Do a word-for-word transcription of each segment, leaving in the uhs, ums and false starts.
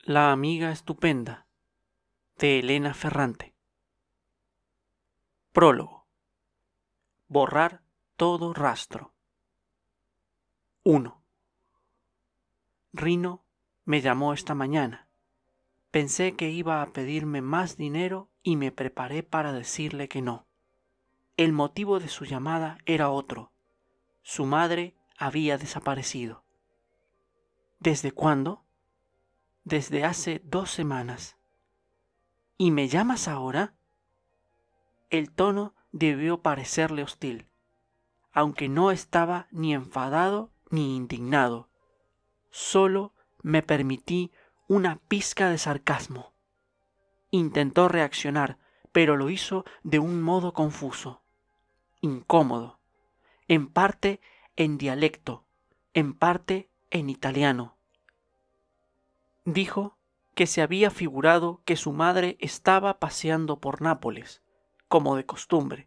La amiga estupenda, de Elena Ferrante. Prólogo. Borrar todo rastro. uno. Rino me llamó esta mañana. Pensé que iba a pedirme más dinero y me preparé para decirle que no. El motivo de su llamada era otro. Su madre había desaparecido. ¿Desde cuándo? Desde hace dos semanas. ¿Y me llamas ahora? El tono debió parecerle hostil, aunque no estaba ni enfadado ni indignado. Solo me permití una pizca de sarcasmo. Intentó reaccionar, pero lo hizo de un modo confuso, incómodo, en parte en dialecto, en parte en italiano. Dijo que se había figurado que su madre estaba paseando por Nápoles, como de costumbre.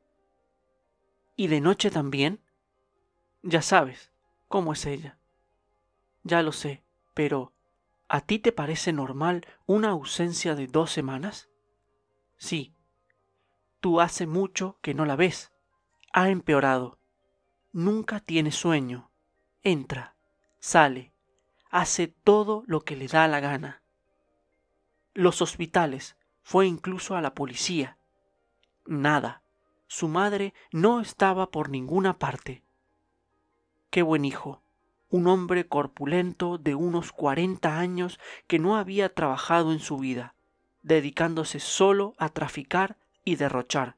¿Y de noche también? Ya sabes cómo es ella. Ya lo sé, pero ¿a ti te parece normal una ausencia de dos semanas? Sí. Tú hace mucho que no la ves. Ha empeorado. Nunca tiene sueño. Entra, sale, hace todo lo que le da la gana. Los hospitales, fue incluso a la policía. Nada. Su madre no estaba por ninguna parte. Qué buen hijo. Un hombre corpulento de unos cuarenta años que no había trabajado en su vida, dedicándose solo a traficar y derrochar.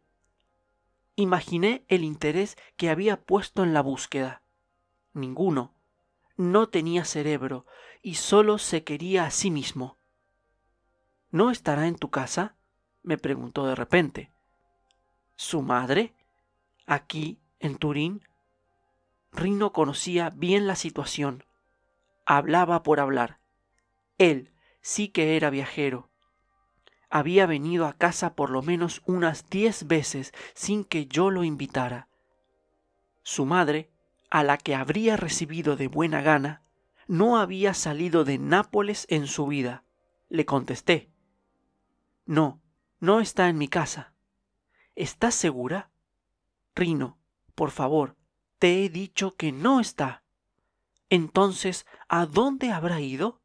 Imaginé el interés que había puesto en la búsqueda. Ninguno. No tenía cerebro y solo se quería a sí mismo. ¿No estará en tu casa?, me preguntó de repente. ¿Su madre? ¿Aquí, en Turín? Rino conocía bien la situación. Hablaba por hablar. Él sí que era viajero. Había venido a casa por lo menos unas diez veces sin que yo lo invitara. Su madre, a la que habría recibido de buena gana, no había salido de Nápoles en su vida. Le contesté. No, no está en mi casa. ¿Estás segura? Rino, por favor, te he dicho que no está. Entonces, ¿a dónde habrá ido?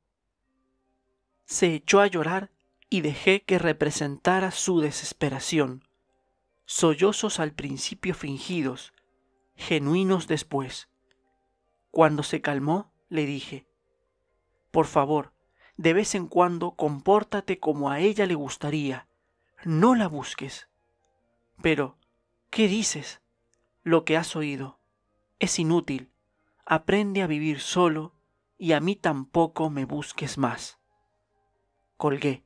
Se echó a llorar y dejé que representara su desesperación. Sollozos al principio fingidos, genuinos después. Cuando se calmó, le dije, por favor, de vez en cuando compórtate como a ella le gustaría. No la busques. Pero, ¿qué dices? Lo que has oído. Es inútil. Aprende a vivir solo y a mí tampoco me busques más. Colgué.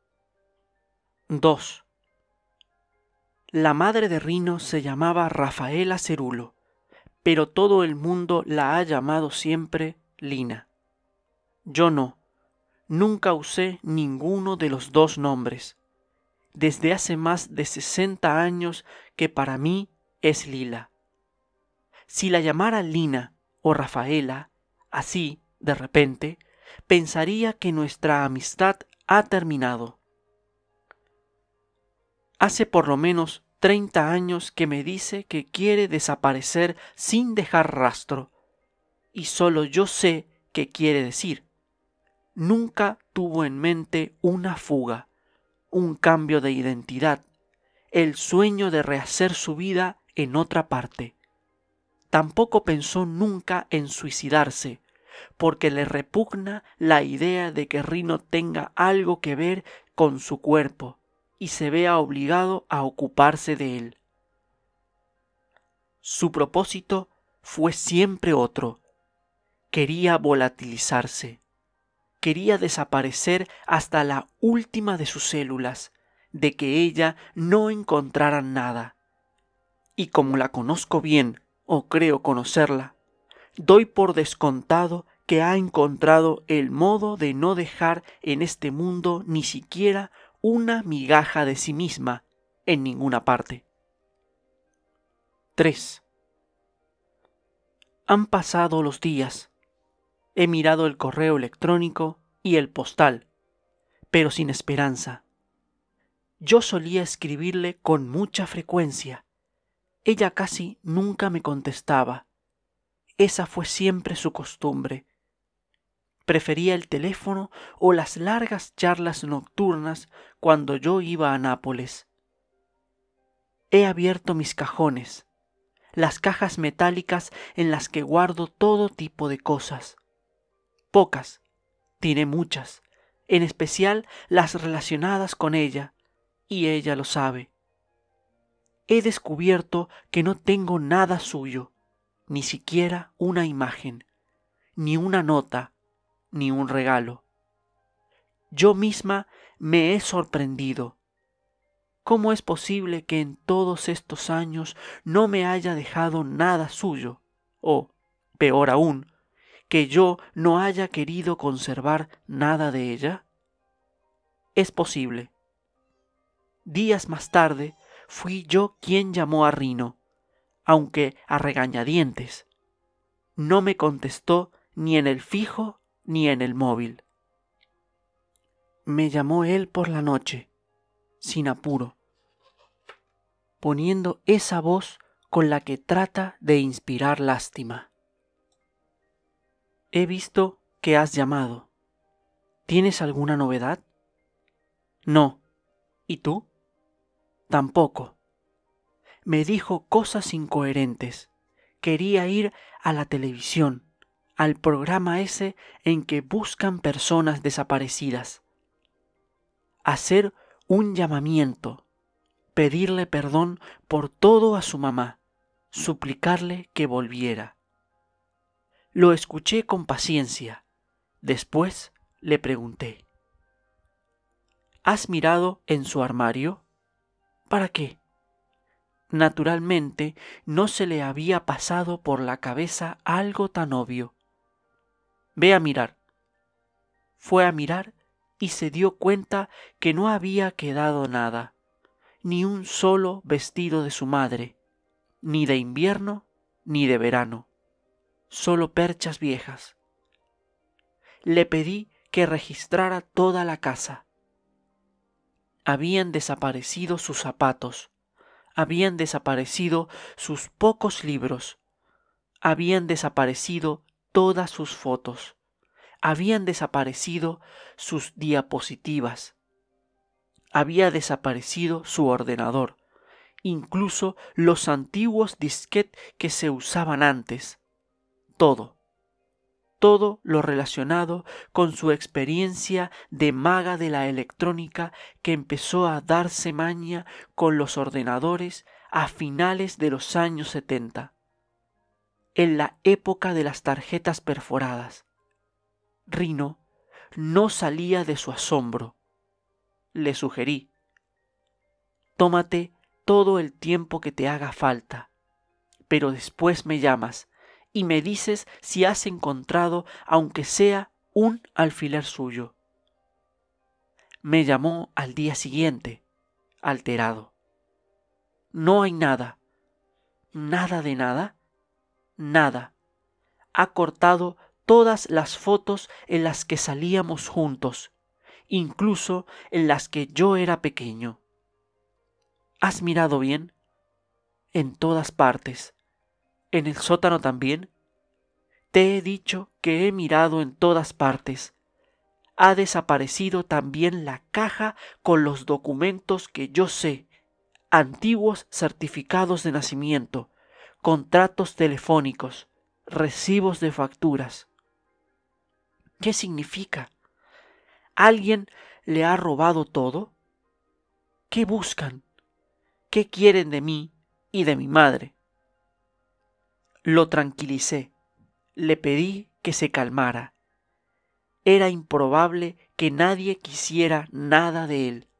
dos. La madre de Rino se llamaba Rafaela Cerulo, pero todo el mundo la ha llamado siempre Lina. Yo no. Nunca usé ninguno de los dos nombres. Desde hace más de sesenta años que para mí es Lila. Si la llamara Lina o Rafaela, así, de repente, pensaría que nuestra amistad ha terminado. Hace por lo menos treinta años que me dice que quiere desaparecer sin dejar rastro, y solo yo sé qué quiere decir. Nunca tuvo en mente una fuga, un cambio de identidad, el sueño de rehacer su vida en otra parte. Tampoco pensó nunca en suicidarse, porque le repugna la idea de que Rino tenga algo que ver con su cuerpo y se vea obligado a ocuparse de él. Su propósito fue siempre otro. Quería volatilizarse. Quería desaparecer hasta la última de sus células, de que ella no encontrara nada. Y como la conozco bien, o creo conocerla, doy por descontado que ha encontrado el modo de no dejar en este mundo ni siquiera una migaja de sí misma en ninguna parte. tres. Han pasado los días. He mirado el correo electrónico y el postal, pero sin esperanza. Yo solía escribirle con mucha frecuencia. Ella casi nunca me contestaba. Esa fue siempre su costumbre. Prefería el teléfono o las largas charlas nocturnas cuando yo iba a Nápoles. He abierto mis cajones, las cajas metálicas en las que guardo todo tipo de cosas. Pocas, tiré muchas, en especial las relacionadas con ella, y ella lo sabe. He descubierto que no tengo nada suyo, ni siquiera una imagen, ni una nota, ni un regalo. Yo misma me he sorprendido. ¿Cómo es posible que en todos estos años no me haya dejado nada suyo? O, peor aún, que yo no haya querido conservar nada de ella. Es posible. Días más tarde fui yo quien llamó a Rino, aunque a regañadientes. No me contestó ni en el fijo ni en el móvil. Me llamó él por la noche, sin apuro, poniendo esa voz con la que trata de inspirar lástima. He visto que has llamado. ¿Tienes alguna novedad? No. ¿Y tú? Tampoco. Me dijo cosas incoherentes. Quería ir a la televisión, al programa ese en que buscan personas desaparecidas. Hacer un llamamiento, pedirle perdón por todo a su mamá, suplicarle que volviera. Lo escuché con paciencia. Después le pregunté: ¿has mirado en su armario? ¿Para qué? Naturalmente no se le había pasado por la cabeza algo tan obvio. Ve a mirar. Fue a mirar y se dio cuenta que no había quedado nada, ni un solo vestido de su madre, ni de invierno ni de verano, solo perchas viejas. Le pedí que registrara toda la casa. Habían desaparecido sus zapatos, habían desaparecido sus pocos libros, habían desaparecido todas sus fotos, habían desaparecido sus diapositivas, había desaparecido su ordenador, incluso los antiguos disquetes que se usaban antes, todo. Todo lo relacionado con su experiencia de maga de la electrónica que empezó a darse maña con los ordenadores a finales de los años setenta, en la época de las tarjetas perforadas. Rino no salía de su asombro. Le sugerí: tómate todo el tiempo que te haga falta, pero después me llamas y me dices si has encontrado aunque sea un alfiler suyo. Me llamó al día siguiente, alterado. No hay nada. ¿Nada de nada? Nada. Ha cortado todas las fotos en las que salíamos juntos, incluso en las que yo era pequeño. ¿Has mirado bien? En todas partes. ¿En el sótano también? Te he dicho que he mirado en todas partes. Ha desaparecido también la caja con los documentos que yo sé, antiguos certificados de nacimiento, contratos telefónicos, recibos de facturas. ¿Qué significa? ¿Alguien le ha robado todo? ¿Qué buscan? ¿Qué quieren de mí y de mi madre? Lo tranquilicé. Le pedí que se calmara. Era improbable que nadie quisiera nada de él.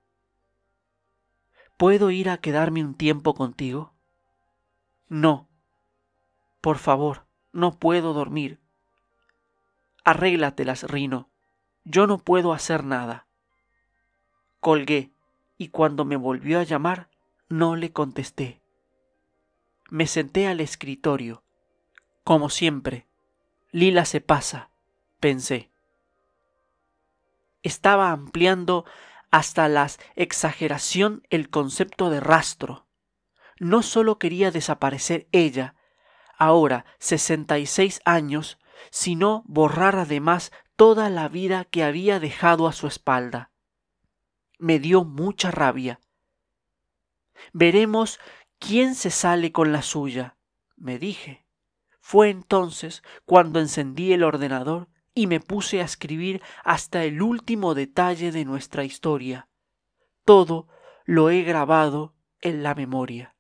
¿Puedo ir a quedarme un tiempo contigo? No. Por favor, no puedo dormir. Arréglatelas, Rino. Yo no puedo hacer nada. Colgué, y cuando me volvió a llamar, no le contesté. Me senté al escritorio. Como siempre, Lila se pasa, pensé. estaba ampliando hasta la exageración el concepto de rastro. No solo quería desaparecer ella, ahora sesenta y seis años, sino borrar además toda la vida que había dejado a su espalda. Me dio mucha rabia. Veremos quién se sale con la suya, me dije. Fue entonces cuando encendí el ordenador y me puse a escribir hasta el último detalle de nuestra historia. Todo lo he grabado en la memoria.